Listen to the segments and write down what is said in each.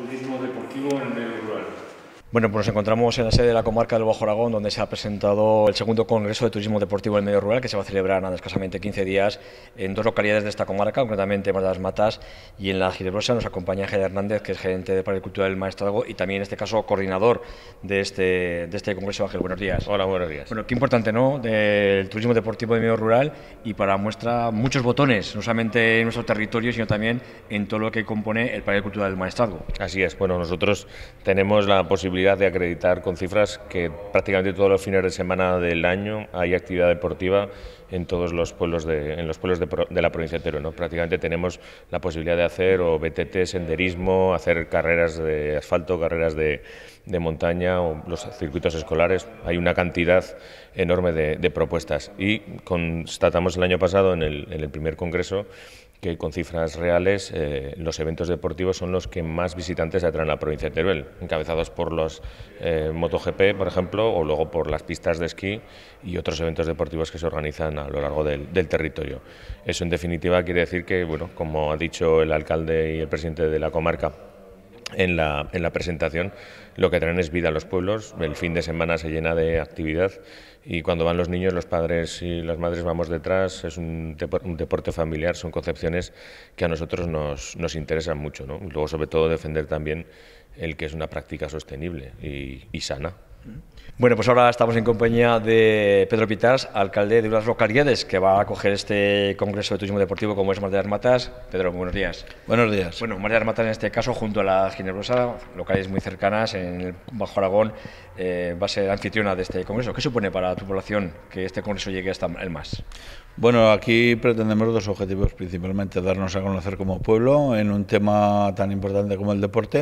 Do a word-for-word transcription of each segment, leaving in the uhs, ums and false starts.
turismo deportivo en el medio rural. Bueno, pues nos encontramos en la sede de la comarca del Bajo Aragón, donde se ha presentado el segundo Congreso de Turismo Deportivo en el Medio Rural, que se va a celebrar en escasamente quince días en dos localidades de esta comarca, concretamente en Mas de las Matas y en La Girebrosa. Nos acompaña Ángel Hernández, que es gerente de Parque Cultural del Maestrazgo y también, en este caso, coordinador de este, de este Congreso. Ángel, buenos días. Hola, buenos días. Bueno, qué importante, ¿no?, del turismo deportivo del medio rural, y para muestra muchos botones, no solamente en nuestro territorio, sino también en todo lo que compone el Parque Cultural del Maestrazgo. Así es. Bueno, nosotros tenemos la posibilidad de acreditar con cifras que prácticamente todos los fines de semana del año hay actividad deportiva en todos los pueblos de, en los pueblos de, de la provincia de Teruel, ¿no? Prácticamente tenemos la posibilidad de hacer o B T T, senderismo, hacer carreras de asfalto, carreras de, de montaña o los circuitos escolares. Hay una cantidad enorme de, de propuestas y constatamos el año pasado en el, en el primer congreso que con cifras reales eh, los eventos deportivos son los que más visitantes atraen a la provincia de Teruel, encabezados por los eh, MotoGP, por ejemplo, o luego por las pistas de esquí y otros eventos deportivos que se organizan a lo largo del, del territorio. Eso, en definitiva, quiere decir que, bueno, como ha dicho el alcalde y el presidente de la comarca en la, en la presentación, lo que traen es vida a los pueblos. El fin de semana se llena de actividad y cuando van los niños, los padres y las madres vamos detrás. Es un, depor un deporte familiar, son concepciones que a nosotros nos, nos interesan mucho, ¿no? Y luego, sobre todo, defender también el que es una práctica sostenible y, y sana. Bueno, pues ahora estamos en compañía de Pedro Pitars, alcalde de unas localidades que va a acoger este Congreso de Turismo Deportivo, como es Mas de las Matas. Pedro, buenos días. Buenos días. Bueno, Mas de las Matas, en este caso, junto a La Girebrosa, localidades muy cercanas en el Bajo Aragón, eh, va a ser anfitriona de este Congreso. ¿Qué supone para tu población que este Congreso llegue hasta el Mas? Bueno, aquí pretendemos dos objetivos, principalmente darnos a conocer como pueblo en un tema tan importante como el deporte.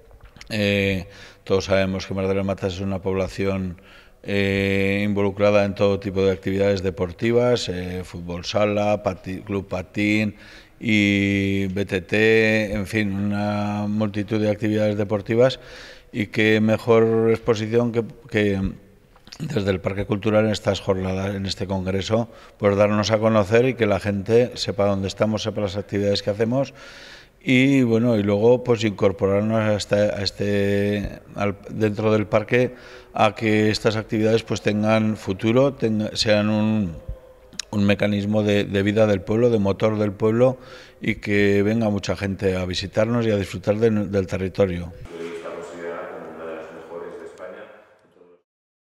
Eh, todos sabemos que Mas de las Matas es una población eh, involucrada en todo tipo de actividades deportivas, eh, fútbol sala, pati, club patín y B T T, en fin, una multitud de actividades deportivas, y qué mejor exposición que, que desde el Parque Cultural en estas jornadas, en este congreso, pues darnos a conocer y que la gente sepa dónde estamos, sepa las actividades que hacemos. Y bueno, y luego pues incorporarnos a este, a este al, dentro del parque, a que estas actividades pues tengan futuro, tenga, sean un, un mecanismo de, de vida del pueblo, de motor del pueblo, y que venga mucha gente a visitarnos y a disfrutar de, del territorio.